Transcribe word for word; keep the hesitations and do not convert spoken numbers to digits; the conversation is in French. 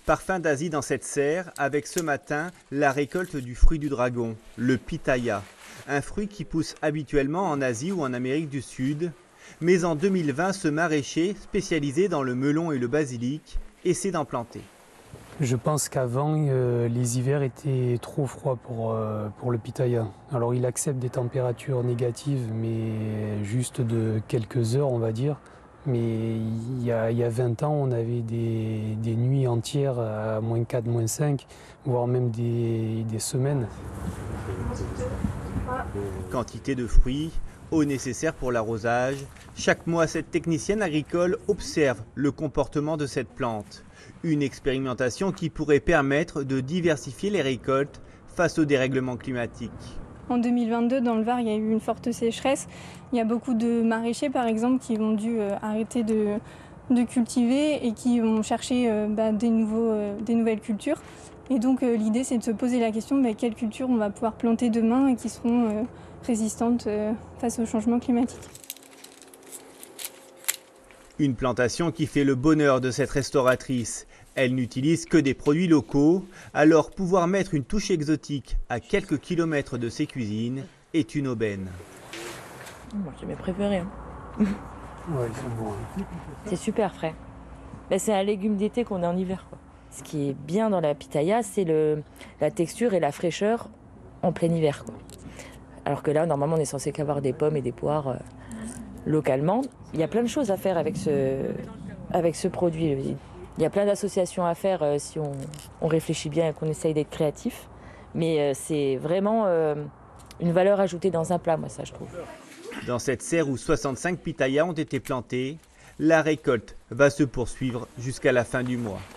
Parfum d'Asie dans cette serre, avec ce matin la récolte du fruit du dragon, le pitaya. Un fruit qui pousse habituellement en Asie ou en Amérique du Sud. Mais en deux mille vingt, ce maraîcher, spécialisé dans le melon et le basilic, essaie d'en planter. Je pense qu'avant, euh, les hivers étaient trop froids pour, euh, pour le pitaya. Alors il accepte des températures négatives, mais juste de quelques heures, on va dire. Mais il y a, il y a vingt ans, on avait des, des nuits entières à moins quatre, moins cinq, voire même des, des semaines. Quantité de fruits, eau nécessaire pour l'arrosage. Chaque mois, cette technicienne agricole observe le comportement de cette plante. Une expérimentation qui pourrait permettre de diversifier les récoltes face au dérèglement climatique. En deux mille vingt-deux, dans le Var, il y a eu une forte sécheresse. Il y a beaucoup de maraîchers, par exemple, qui ont dû euh, arrêter de, de cultiver et qui ont cherché euh, bah, des, nouveaux, euh, des nouvelles cultures. Et donc euh, l'idée, c'est de se poser la question, bah, quelles cultures on va pouvoir planter demain et qui seront euh, résistantes euh, face au changement climatique. Une plantation qui fait le bonheur de cette restauratrice. Elle n'utilise que des produits locaux, alors pouvoir mettre une touche exotique à quelques kilomètres de ses cuisines est une aubaine. Moi, c'est mes préférés. Hein. Ouais, ils sont bons. C'est super frais. Ben, c'est un légume d'été qu'on a en hiver, quoi. Ce qui est bien dans la pitaya, c'est le, la texture et la fraîcheur en plein hiver, quoi. Alors que là, normalement, on est censé qu'avoir des pommes et des poires euh, localement. Il y a plein de choses à faire avec ce, avec ce produit. Il y a plein d'associations à faire euh, si on, on réfléchit bien et qu'on essaye d'être créatif. Mais euh, c'est vraiment euh, une valeur ajoutée dans un plat, moi, ça, je trouve. Dans cette serre où soixante-cinq pitayas ont été plantés, la récolte va se poursuivre jusqu'à la fin du mois.